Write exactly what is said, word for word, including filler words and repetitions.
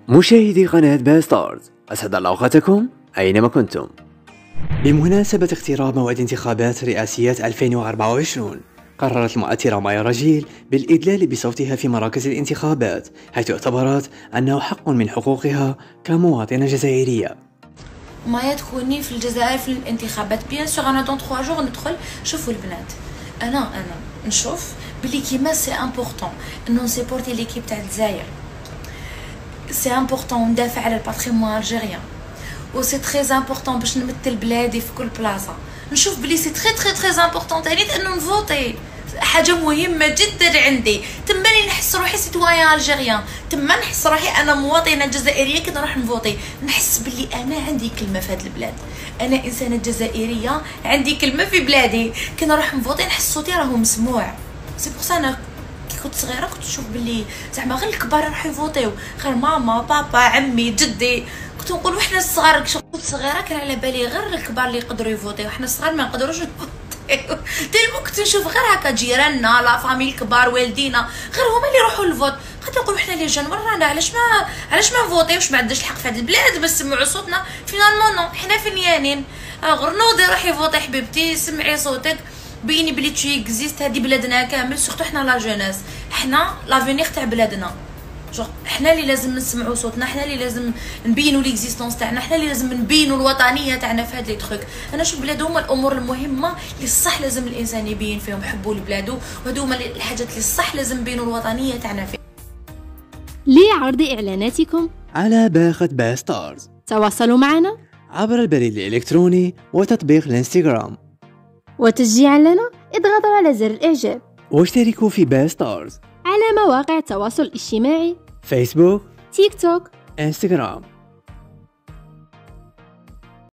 مشاهدي قناة باستارز، أسعد الله أوقاتكم أينما كنتم. بمناسبة اقتراب موعد انتخابات رئاسيات ألفين وأربعة وعشرين، قررت المؤثرة مايا رجيل بالإدلال بصوتها في مراكز الانتخابات، حيث اعتبرت أنه حق من حقوقها كمواطنة جزائرية. مايا تكوني في الجزائر في الانتخابات بيان سور. انا دون ثلاثة جور ندخل. شوفوا البنات، انا انا نشوف بلي كيما سي امبورطون انه نسيبورتي ليكيب تاع الجزائر، سي امبورطون ندافع على الباتريمون الجيريان، و سي تري امبورطون باش نمثل بلادي في كل بلاصه. نشوف بلي سي تري تري تري امبورطون تاني انه نفوتي، حاجه مهمه جدا عندي. تما لي نحس روحي سيتويان الجيريان، تما نحس روحي انا مواطنه جزائريه كي نروح نفوتي، نحس بلي انا عندي كلمه في هذا البلاد، انا انسانه جزائريه عندي كلمه في بلادي. كي نروح نفوتي نحس صوتي راهو مسموع. سي بوغ انا كي كنت صغيره كنت نشوف بلي زعما غير الكبار يروحوا يفوتيو، غير ماما بابا عمي جدي. كنت نقول وحنا الصغار كنت صغيره كان على بالي غير الكبار اللي يقدروا يفوتيو، وحنا الصغار ما نقدروش نفوتيو. تالمو كنت نشوف غير هكا جيراننا لا فامي الكبار والدينا غير هما اللي يروحوا للفوت. قد نقول حنا اللي جان ورانا علاش ما علاش ما نفوتيوش، ما عندناش الحق في هذه البلاد باش نسمعوا صوتنا. فينالمون نو، حنا فنيانين. غير نوضي روحي فوتي حبيبتي، سمعي صوتك، بيني بلي تشي اكزيست. هذه بلادنا كامل، سورتو حنا لا جوناس، حنا لافينيغ تاع بلادنا. جو حنا اللي لازم نسمعوا صوتنا، حنا اللي لازم نبينوا ليكزيستونس تاعنا، حنا اللي لازم نبينوا الوطنيه تاعنا في هاد لي تروك. انا شوف بلاد هما الامور المهمه اللي الصح لازم الانسان يبين فيهم حبوا لبلادو، وهادو هما الحاجات اللي الصح لازم نبينوا الوطنيه تاعنا فيه. لعرض اعلاناتكم على باقة باستارز تواصلوا معنا عبر البريد الإلكتروني وتطبيق الانستغرام، وتشجيعا لنا اضغطوا على زر الاعجاب، واشتركوا في باستارز على مواقع التواصل الاجتماعي فيسبوك، تيك توك، انستغرام.